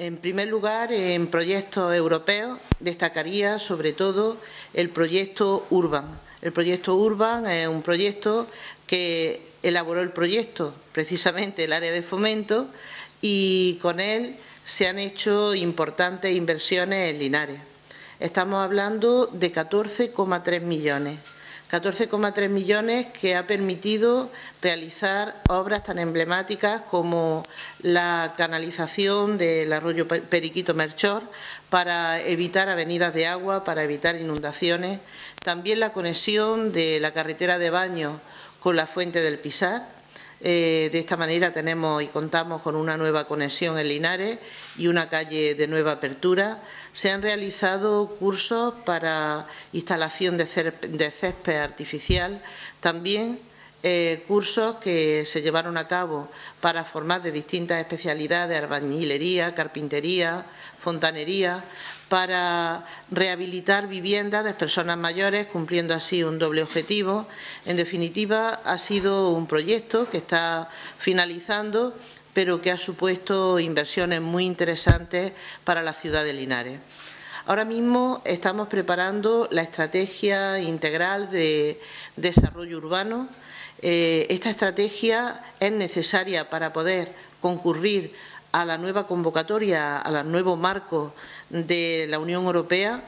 En primer lugar, en proyectos europeos destacaría sobre todo el proyecto Urban. El proyecto Urban es un proyecto que elaboró el proyecto precisamente el área de fomento y con él se han hecho importantes inversiones en Linares. Estamos hablando de 14,3 millones. 14,3 millones que ha permitido realizar obras tan emblemáticas como la canalización del arroyo Periquito Melchor para evitar avenidas de agua, para evitar inundaciones. También la conexión de la carretera de Baños con la Fuente del Pisar. De esta manera tenemos y contamos con una nueva conexión en Linares y una calle de nueva apertura. Se han realizado cursos para instalación de césped artificial, también cursos que se llevaron a cabo para formar de distintas especialidades, albañilería, carpintería, fontanería, para rehabilitar viviendas de personas mayores, cumpliendo así un doble objetivo. En definitiva, ha sido un proyecto que está finalizando, pero que ha supuesto inversiones muy interesantes para la ciudad de Linares. Ahora mismo estamos preparando la estrategia integral de desarrollo urbano. Esta estrategia es necesaria para poder concurrir a la nueva convocatoria, al nuevo marco de la Unión Europea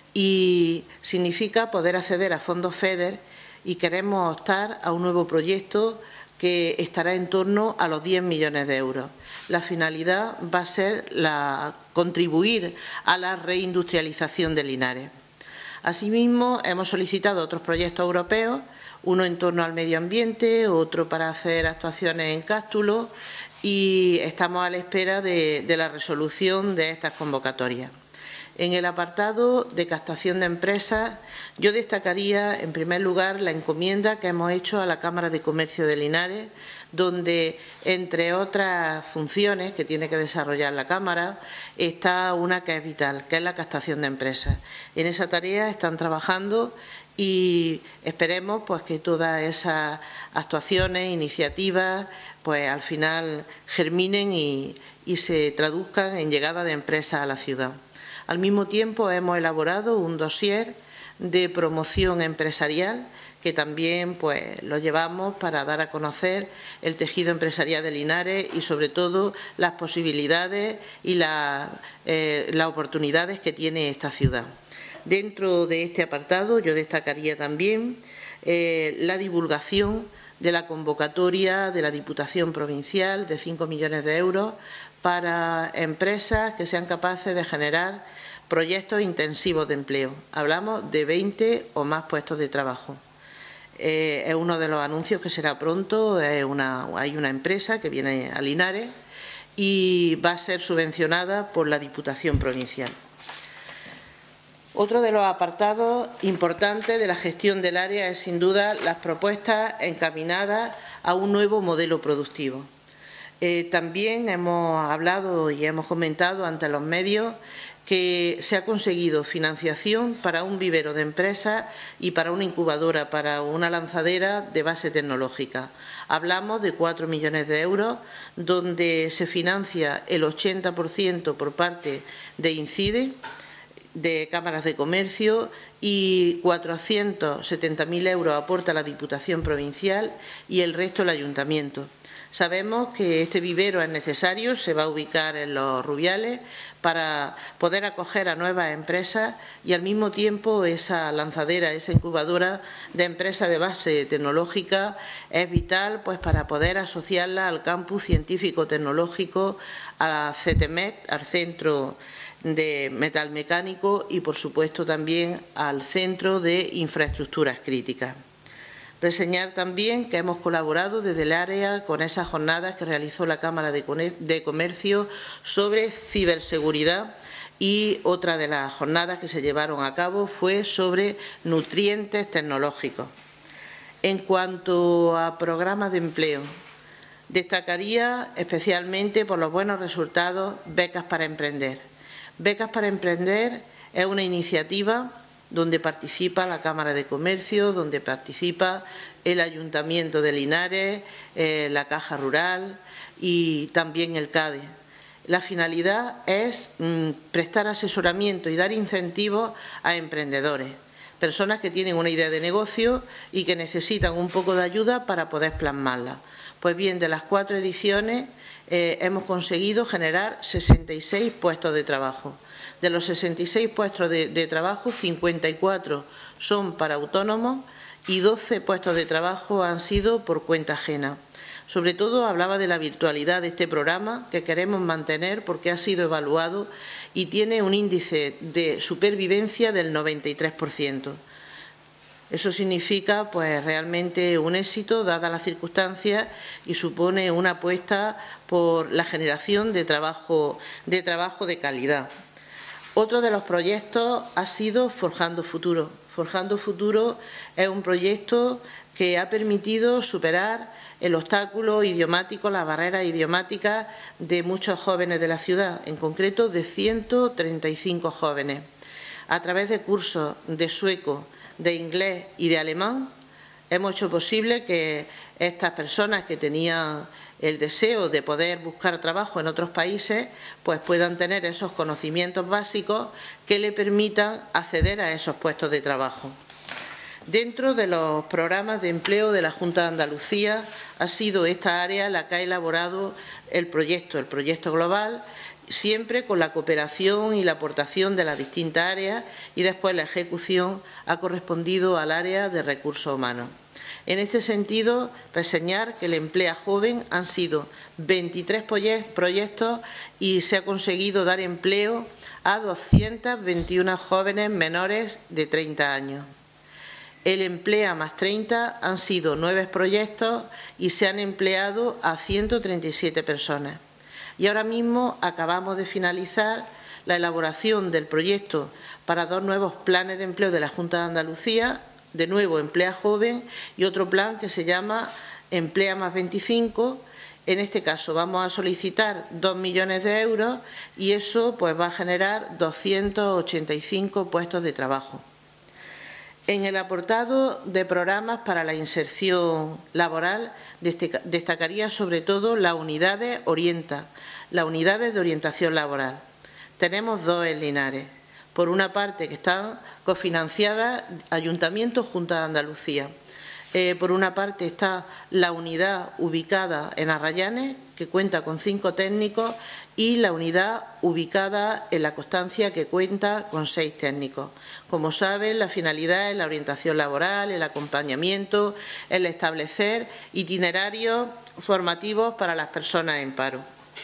y significa poder acceder a fondos FEDER y queremos optar a un nuevo proyecto que estará en torno a los 10 millones de euros. La finalidad va a ser contribuir a la reindustrialización de Linares. Asimismo, hemos solicitado otros proyectos europeos, uno en torno al medio ambiente, otro para hacer actuaciones en Cástulo, y estamos a la espera de la resolución de estas convocatorias. En el apartado de captación de empresas, yo destacaría en primer lugar la encomienda que hemos hecho a la Cámara de Comercio de Linares, donde, entre otras funciones que tiene que desarrollar la Cámara, está una que es vital, que es la captación de empresas. En esa tarea están trabajando y esperemos pues, que todas esas actuaciones, iniciativas, pues al final germinen y se traduzcan en llegada de empresas a la ciudad. Al mismo tiempo hemos elaborado un dossier de promoción empresarial que también pues, lo llevamos para dar a conocer el tejido empresarial de Linares y sobre todo las posibilidades y las oportunidades que tiene esta ciudad. Dentro de este apartado yo destacaría también la divulgación de la convocatoria de la Diputación Provincial de 5 millones de euros para empresas que sean capaces de generar proyectos intensivos de empleo. Hablamos de 20 o más puestos de trabajo. Es uno de los anuncios que será pronto. Hay una empresa que viene a Linares y va a ser subvencionada por la Diputación Provincial. Otro de los apartados importantes de la gestión del área es, sin duda, las propuestas encaminadas a un nuevo modelo productivo. También hemos hablado y hemos comentado ante los medios que se ha conseguido financiación para un vivero de empresas y para una incubadora, para una lanzadera de base tecnológica. Hablamos de 4 millones de euros, donde se financia el 80% por parte de INCIDE, de cámaras de comercio, y 470.000 euros aporta la Diputación Provincial y el resto el Ayuntamiento. Sabemos que este vivero es necesario, se va a ubicar en Los Rubiales para poder acoger a nuevas empresas y al mismo tiempo esa lanzadera, esa incubadora de empresas de base tecnológica es vital pues, para poder asociarla al campus científico-tecnológico, a la CETEMEC, al Centro de Metalmecánico y, por supuesto, también al Centro de Infraestructuras Críticas. Reseñar también que hemos colaborado desde el área con esas jornadas que realizó la Cámara de Comercio sobre ciberseguridad y otra de las jornadas que se llevaron a cabo fue sobre nutrientes tecnológicos. En cuanto a programas de empleo, destacaría especialmente por los buenos resultados Becas para Emprender. Becas para Emprender es una iniciativa donde participa la Cámara de Comercio, donde participa el Ayuntamiento de Linares, la Caja Rural y también el CADE. la finalidad es prestar asesoramiento y dar incentivos a emprendedores, personas que tienen una idea de negocio y que necesitan un poco de ayuda para poder plasmarla. Pues bien, de las 4 ediciones hemos conseguido generar 66 puestos de trabajo. De los 66 puestos de trabajo, 54 son para autónomos y 12 puestos de trabajo han sido por cuenta ajena. Sobre todo hablaba de la virtualidad de este programa, que queremos mantener porque ha sido evaluado y tiene un índice de supervivencia del 93%. Eso significa pues realmente un éxito dadas las circunstancias y supone una apuesta por la generación de trabajo de calidad. Otro de los proyectos ha sido Forjando Futuro. Forjando Futuro es un proyecto que ha permitido superar el obstáculo idiomático, las barreras idiomáticas de muchos jóvenes de la ciudad, en concreto de 135 jóvenes. A través de cursos de sueco, de inglés y de alemán, hemos hecho posible que estas personas que tenían el deseo de poder buscar trabajo en otros países, pues puedan tener esos conocimientos básicos que le permitan acceder a esos puestos de trabajo. Dentro de los programas de empleo de la Junta de Andalucía ha sido esta área la que ha elaborado el proyecto global, siempre con la cooperación y la aportación de las distintas áreas, y después la ejecución ha correspondido al área de recursos humanos. En este sentido, reseñar que el Emplea Joven han sido 23 proyectos y se ha conseguido dar empleo a 221 jóvenes menores de 30 años. El Emplea más 30 han sido 9 proyectos y se han empleado a 137 personas. Y ahora mismo acabamos de finalizar la elaboración del proyecto para 2 nuevos planes de empleo de la Junta de Andalucía, de nuevo Emplea Joven y otro plan que se llama Emplea más 25. En este caso vamos a solicitar 2 millones de euros y eso pues va a generar 285 puestos de trabajo. En el apartado de programas para la inserción laboral destacaría sobre todo las unidades Orienta, las unidades de orientación laboral. Tenemos 2 en Linares. Por una parte que están cofinanciadas Ayuntamiento, Junta de Andalucía. Por una parte está la unidad ubicada en Arrayanes, que cuenta con 5 técnicos, y la unidad ubicada en La Constancia, que cuenta con 6 técnicos. Como saben, la finalidad es la orientación laboral, el acompañamiento, el establecer itinerarios formativos para las personas en paro.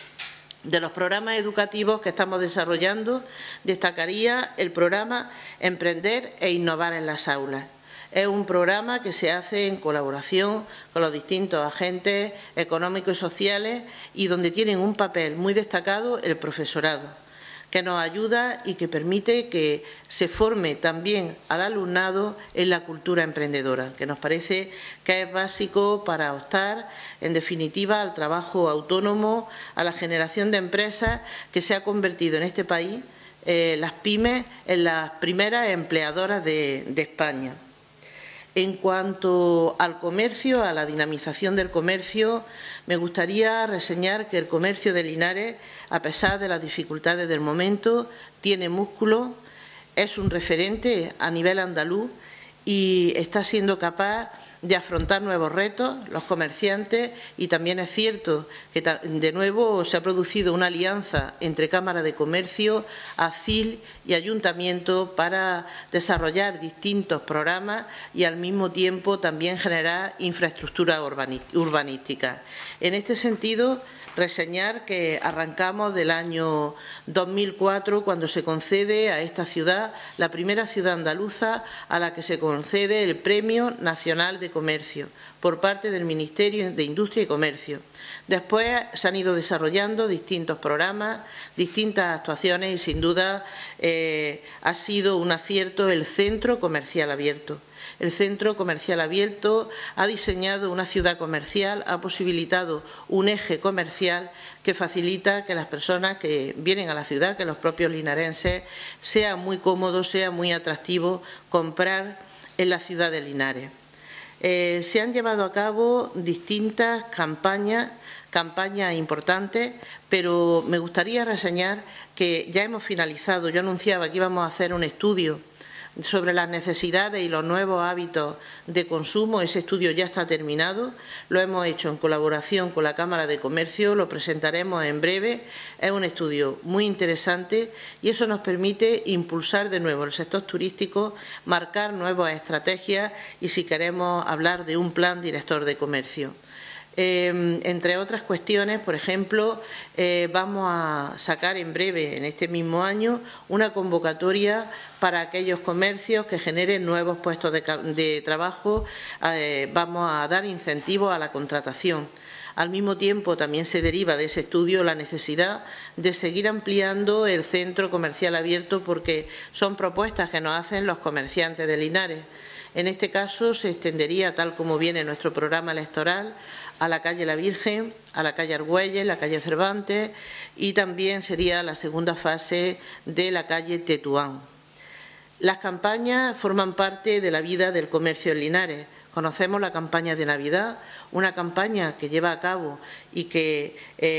De los programas educativos que estamos desarrollando, destacaría el programa Emprender e Innovar en las Aulas. Es un programa que se hace en colaboración con los distintos agentes económicos y sociales y donde tienen un papel muy destacado el profesorado, que nos ayuda y que permite que se forme también al alumnado en la cultura emprendedora, que nos parece que es básico para optar, en definitiva, al trabajo autónomo, a la generación de empresas que se ha convertido en este país, las pymes, en las primeras empleadoras de España. En cuanto al comercio, a la dinamización del comercio, me gustaría reseñar que el comercio de Linares, a pesar de las dificultades del momento, tiene músculo, es un referente a nivel andaluz y está siendo capaz de afrontar nuevos retos, los comerciantes, y también es cierto que de nuevo se ha producido una alianza entre Cámara de Comercio, ACIL y Ayuntamiento para desarrollar distintos programas y al mismo tiempo también generar infraestructura urbanística. En este sentido, reseñar que arrancamos del año 2004, cuando se concede a esta ciudad, la primera ciudad andaluza a la que se concede el Premio Nacional de Comercio por parte del Ministerio de Industria y Comercio. Después se han ido desarrollando distintos programas, distintas actuaciones y sin duda ha sido un acierto el Centro Comercial Abierto. El Centro Comercial Abierto ha diseñado una ciudad comercial, ha posibilitado un eje comercial que facilita que las personas que vienen a la ciudad, que los propios linarenses, sea muy cómodo, sea muy atractivo comprar en la ciudad de Linares. Se han llevado a cabo distintas campañas importantes, pero me gustaría reseñar que ya hemos finalizado. Yo anunciaba que íbamos a hacer un estudio sobre las necesidades y los nuevos hábitos de consumo. Ese estudio ya está terminado, lo hemos hecho en colaboración con la Cámara de Comercio, lo presentaremos en breve. Es un estudio muy interesante y eso nos permite impulsar de nuevo el sector turístico, marcar nuevas estrategias y, si queremos, hablar de un plan director de comercio. Entre otras cuestiones, por ejemplo, vamos a sacar en breve, en este mismo año, una convocatoria para aquellos comercios que generen nuevos puestos de trabajo. Vamos a dar incentivos a la contratación. Al mismo tiempo, también se deriva de ese estudio la necesidad de seguir ampliando el centro comercial abierto, porque son propuestas que nos hacen los comerciantes de Linares. En este caso, se extendería, tal como viene nuestro programa electoral, a la calle La Virgen, a la calle Argüelles, la calle Cervantes, y también sería la segunda fase de la calle Tetuán. Las campañas forman parte de la vida del comercio en Linares. Conocemos la campaña de Navidad, una campaña que lleva a cabo y que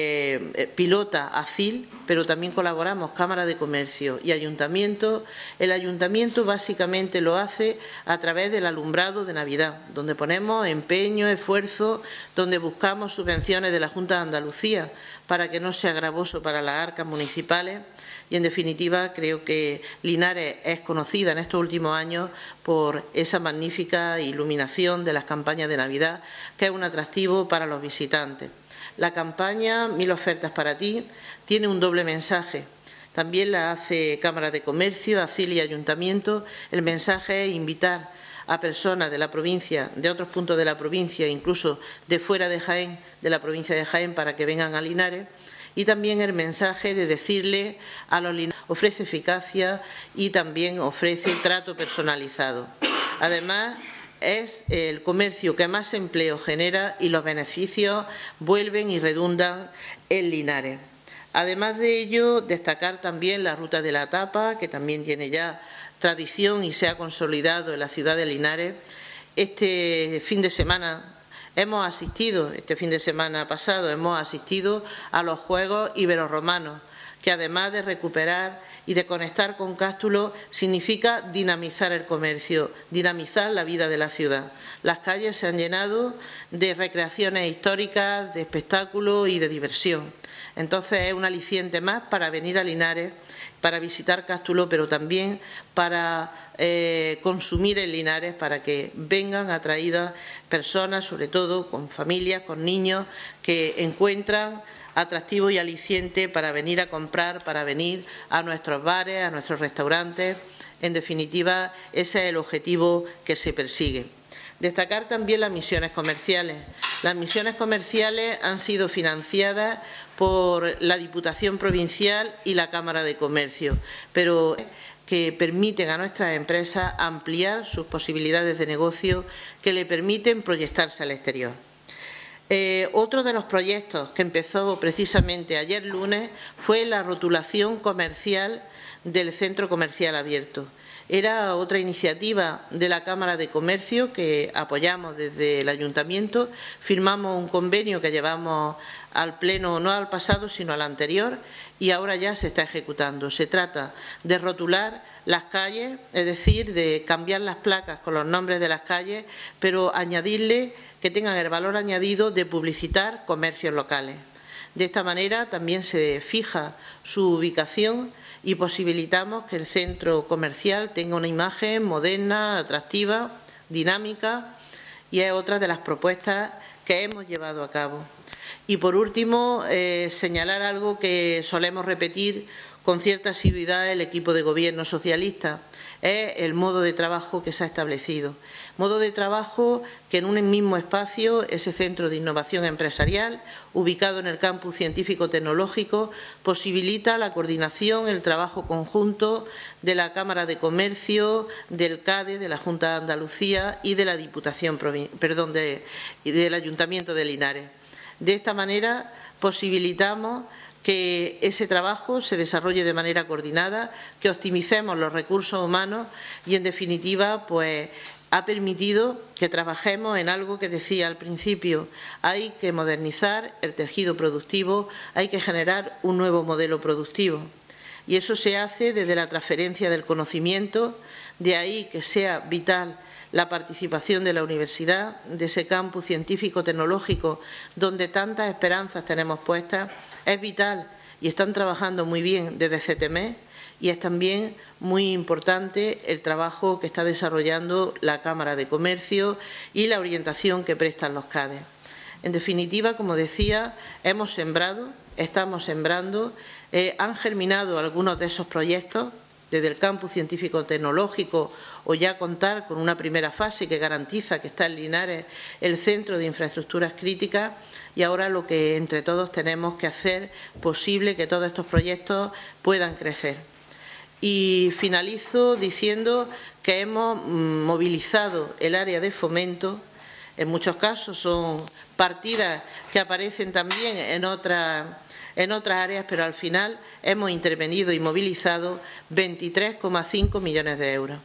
pilota ACIL, pero también colaboramos Cámara de Comercio y Ayuntamiento. El Ayuntamiento básicamente lo hace a través del alumbrado de Navidad, donde ponemos empeño, esfuerzo, donde buscamos subvenciones de la Junta de Andalucía para que no sea gravoso para las arcas municipales. Y, en definitiva, creo que Linares es conocida en estos últimos años por esa magnífica iluminación de las campañas de Navidad, que es un atractivo para los visitantes. La campaña 1000 ofertas para ti tiene un doble mensaje. También la hace Cámara de Comercio, ACIL y Ayuntamiento. El mensaje es invitar a personas de la provincia, de otros puntos de la provincia, incluso de fuera de Jaén, de la provincia de Jaén, para que vengan a Linares. Y también el mensaje de decirle a los linareses, ofrece eficacia y también ofrece trato personalizado. Además, es el comercio que más empleo genera y los beneficios vuelven y redundan en Linares. Además de ello, destacar también la Ruta de la Tapa, que también tiene ya tradición y se ha consolidado en la ciudad de Linares. Este fin de semana hemos asistido, este fin de semana pasado, hemos asistido a los Juegos Iberorromanos, que además de recuperar y de conectar con Cástulo, significa dinamizar el comercio, dinamizar la vida de la ciudad. Las calles se han llenado de recreaciones históricas, de espectáculos y de diversión. Entonces es un aliciente más para venir a Linares, para visitar Cástulo, pero también para consumir en Linares, para que vengan atraídas personas, sobre todo con familias, con niños, que encuentran atractivo y aliciente para venir a comprar, para venir a nuestros bares, a nuestros restaurantes. En definitiva, ese es el objetivo que se persigue. Destacar también las misiones comerciales. Las misiones comerciales han sido financiadas por la Diputación Provincial y la Cámara de Comercio, pero que permiten a nuestras empresas ampliar sus posibilidades de negocio, que le permiten proyectarse al exterior. Otro de los proyectos que empezó precisamente ayer lunes fue la rotulación comercial del centro comercial abierto. Era otra iniciativa de la Cámara de Comercio que apoyamos desde el Ayuntamiento. Firmamos un convenio que llevamos al Pleno, no al pasado, sino al anterior, y ahora ya se está ejecutando. Se trata de rotular las calles, es decir, de cambiar las placas con los nombres de las calles, pero añadirle que tengan el valor añadido de publicitar comercios locales. De esta manera también se fija su ubicación y posibilitamos que el centro comercial tenga una imagen moderna, atractiva, dinámica, y es otra de las propuestas que hemos llevado a cabo. Y por último, señalar algo que solemos repetir con cierta asiduidad el equipo de gobierno socialista, es el modo de trabajo que se ha establecido. Modo de trabajo que en un mismo espacio, ese centro de innovación empresarial, ubicado en el campus científico-tecnológico, posibilita la coordinación, el trabajo conjunto de la Cámara de Comercio, del CADE, de la Junta de Andalucía y de la Diputación, y del Ayuntamiento de Linares. De esta manera posibilitamos que ese trabajo se desarrolle de manera coordinada, que optimicemos los recursos humanos y, en definitiva, pues ha permitido que trabajemos en algo que decía al principio: hay que modernizar el tejido productivo, hay que generar un nuevo modelo productivo. Y eso se hace desde la transferencia del conocimiento, de ahí que sea vital la participación de la universidad, de ese campus científico-tecnológico donde tantas esperanzas tenemos puestas. Es vital y están trabajando muy bien desde CTME, y es también muy importante el trabajo que está desarrollando la Cámara de Comercio y la orientación que prestan los CADE. En definitiva, como decía, hemos sembrado, estamos sembrando, han germinado algunos de esos proyectos desde el campus científico-tecnológico, o ya contar con una primera fase que garantiza que está en Linares el Centro de Infraestructuras Críticas, y ahora lo que entre todos tenemos que hacer posible que todos estos proyectos puedan crecer. Y finalizo diciendo que hemos movilizado el área de fomento. En muchos casos son partidas que aparecen también en otras áreas, pero al final hemos intervenido y movilizado 23,5 millones de euros.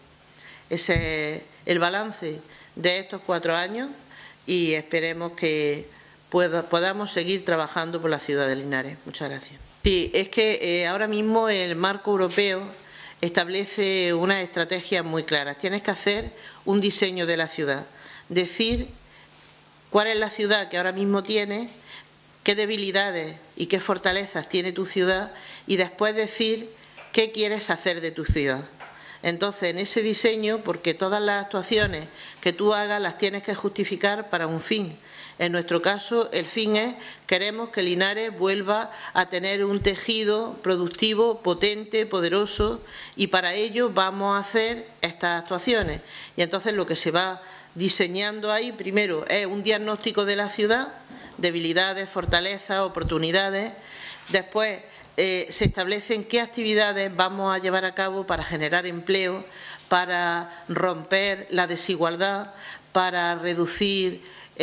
Ese es el balance de estos 4 años y esperemos que podamos seguir trabajando por la ciudad de Linares. Muchas gracias. Sí, es que ahora mismo el marco europeo establece unas estrategias muy claras. Tienes que hacer un diseño de la ciudad, decir cuál es la ciudad que ahora mismo tienes, qué debilidades y qué fortalezas tiene tu ciudad, y después decir qué quieres hacer de tu ciudad. Entonces, en ese diseño, porque todas las actuaciones que tú hagas las tienes que justificar para un fin. En nuestro caso, el fin es: queremos que Linares vuelva a tener un tejido productivo potente, poderoso, y para ello vamos a hacer estas actuaciones. Y entonces lo que se va diseñando ahí, primero, es un diagnóstico de la ciudad, debilidades, fortalezas, oportunidades. Después se establecen qué actividades vamos a llevar a cabo para generar empleo, para romper la desigualdad, para reducir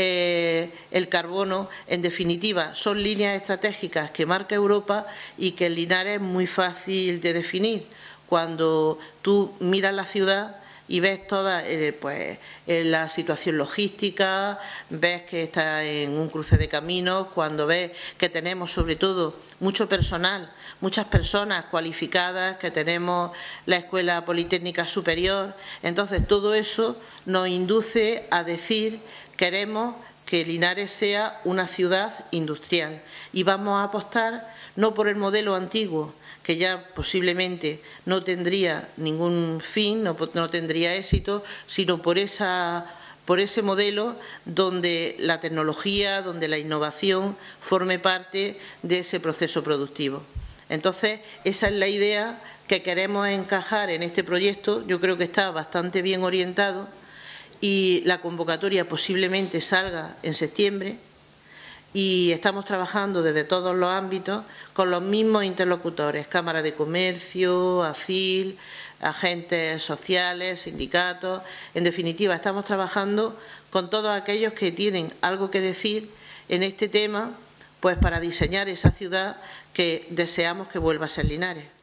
el carbono. En definitiva, son líneas estratégicas que marca Europa y que en Linares es muy fácil de definir. Cuando tú miras la ciudad y ves toda la situación logística, ves que está en un cruce de caminos, cuando ves que tenemos sobre todo mucho personal, muchas personas cualificadas, que tenemos la Escuela Politécnica Superior. Entonces todo eso nos induce a decir: queremos que Linares sea una ciudad industrial, y vamos a apostar no por el modelo antiguo, que ya posiblemente no tendría ningún fin, no tendría éxito, sino por ese modelo donde la tecnología, donde la innovación forme parte de ese proceso productivo. Entonces, esa es la idea que queremos encajar en este proyecto. Yo creo que está bastante bien orientado y la convocatoria posiblemente salga en septiembre. Y estamos trabajando desde todos los ámbitos con los mismos interlocutores: Cámara de Comercio, ACIL, agentes sociales, sindicatos. En definitiva, estamos trabajando con todos aquellos que tienen algo que decir en este tema, pues para diseñar esa ciudad que deseamos que vuelva a ser Linares.